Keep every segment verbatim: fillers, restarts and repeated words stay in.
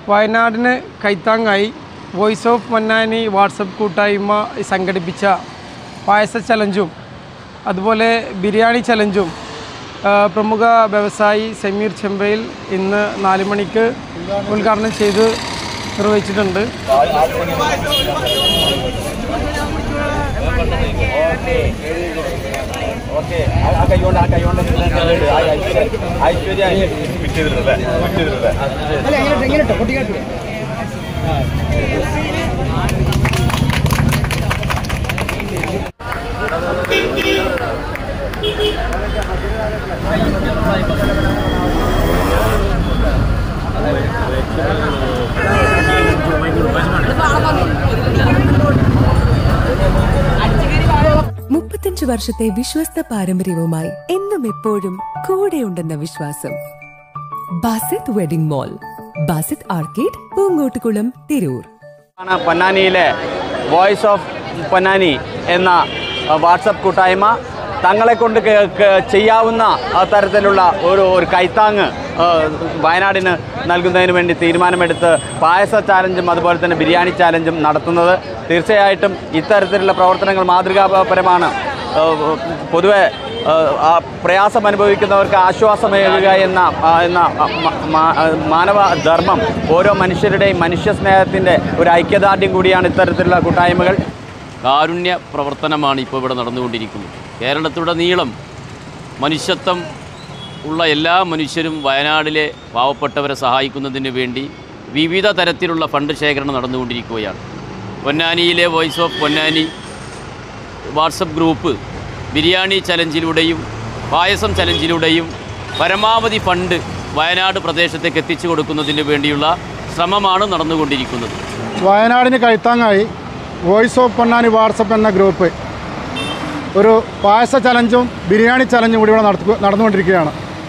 വയനാടിന് കൈത്താങ്ങായി voice of Ponnani WhatsApp കൂട്ടായ്മ സംഘടിപ്പിച്ച പായസ ചലഞ്ചും അതുപോലെ ബിരിയാണി ചലഞ്ചും പ്രമുഖ വ്യവസായി സമീർ ചെമ്പയിൽ ഇന്ന് നാല് മണിക്ക് ഉദ്ഘാടനം ചെയ്ത് നിർവഹിച്ചിട്ടുണ്ട്. മുപ്പത്തഞ്ചു വർഷത്തെ വിശ്വസ്ത പാരമ്പര്യവുമായി എന്നും എപ്പോഴും കൂടെയുണ്ടെന്ന വിശ്വാസം. Basith wedding mall, Basith arcade, Poongottukulam, Tirur. പൊന്നാനിയിലെ വോയിസ് ഓഫ് പൊന്നാനി എന്ന വാട്സപ്പ് കൂട്ടായ്മ തങ്ങളെ കൊണ്ട് ചെയ്യാവുന്ന തരത്തിലുള്ള ഒരു ഒരു കൈത്താങ്ങ് വയനാടിന് നൽകുന്നതിന് വേണ്ടി തീരുമാനമെടുത്ത് പായസ ചാലഞ്ചും അതുപോലെ തന്നെ ബിരിയാണി ചാലഞ്ചും നടത്തുന്നത് തീർച്ചയായിട്ടും ഇത്തരത്തിലുള്ള പ്രവർത്തനങ്ങൾ മാതൃകാപരമാണ്. പൊതുവെ പ്രയാസം അനുഭവിക്കുന്നവർക്ക് ആശ്വാസമേകുക എന്ന എന്ന മാനവ ധർമ്മം ഓരോ മനുഷ്യരുടെയും മനുഷ്യ സ്നേഹത്തിൻ്റെ ഒരു ഐക്യദാർഢ്യം കൂടിയാണ് ഇത്തരത്തിലുള്ള കൂട്ടായ്മകൾ. കാരുണ്യ പ്രവർത്തനമാണ് ഇപ്പോൾ ഇവിടെ നടന്നുകൊണ്ടിരിക്കുന്നത്. കേരളത്തിലുടനീളം മനുഷ്യത്വം ഉള്ള എല്ലാ മനുഷ്യരും വയനാടിലെ പാവപ്പെട്ടവരെ സഹായിക്കുന്നതിന് വേണ്ടി വിവിധ തരത്തിലുള്ള ഫണ്ട് ശേഖരണം നടന്നുകൊണ്ടിരിക്കുകയാണ്. പൊന്നാനിയിലെ voice of Ponnani WhatsApp group biryani ചലഞ്ചിലൂടെയും പായസം ചലഞ്ചിലൂടെയും പരമാവധി ഫണ്ട് വയനാട് പ്രദേശത്തേക്ക് എത്തിച്ചു കൊടുക്കുന്നതിന് വേണ്ടിയുള്ള ശ്രമമാണ് നടന്നുകൊണ്ടിരിക്കുന്നത്. വയനാടിന് കൈത്താങ്ങായി വോയിസ് ഓഫ് പൊന്നാനി വാട്സപ്പ് എന്ന ഗ്രൂപ്പ് ഒരു പായസ ചലഞ്ചും ബിരിയാണി ചലഞ്ചും കൂടി ഇവിടെ നടത്തു നടന്നുകൊണ്ടിരിക്കുകയാണ്.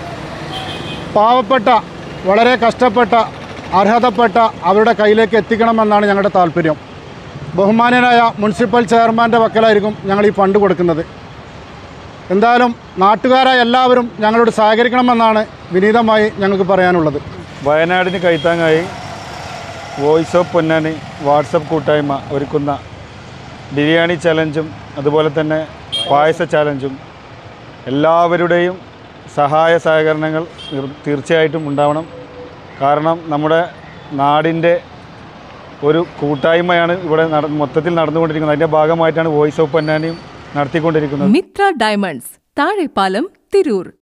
പാവപ്പെട്ട വളരെ കഷ്ടപ്പെട്ട അർഹതപ്പെട്ട അവരുടെ കയ്യിലേക്ക് എത്തിക്കണമെന്നാണ് ഞങ്ങളുടെ താല്പര്യം. ബഹുമാന്യനായ മുനിസിപ്പൽ ചെയർമാൻ്റെ പക്കലായിരിക്കും ഞങ്ങൾ ഈ ഫണ്ട് കൊടുക്കുന്നത്. എന്തായാലും നാട്ടുകാരായ എല്ലാവരും ഞങ്ങളോട് സഹകരിക്കണമെന്നാണ് വിനീതമായി ഞങ്ങൾക്ക് പറയാനുള്ളത്. വയനാടിന് കൈത്താങ്ങായി വോയിസ് ഓഫ് പൊന്നാനി വാട്സപ്പ് കൂട്ടായ്മ ഒരുക്കുന്ന ബിരിയാണി ചലഞ്ചും അതുപോലെ തന്നെ പായസ ചാലഞ്ചും എല്ലാവരുടെയും സഹായ സഹകരണങ്ങൾ തീർച്ചയായിട്ടും ഉണ്ടാവണം. കാരണം നമ്മുടെ നാടിൻ്റെ ഒരു കൂട്ടായ്മയാണ് ഇവിടെ മൊത്തത്തിൽ നടന്നുകൊണ്ടിരിക്കുന്നത്. അതിൻ്റെ ഭാഗമായിട്ടാണ് വോയിസ് ഓഫ് പൊന്നാനിയും നടത്തിക്കൊണ്ടിരിക്കുന്നത്. മിത്ര ഡയമണ്ട്സ്, താഴെപ്പാലം, തിരൂർ.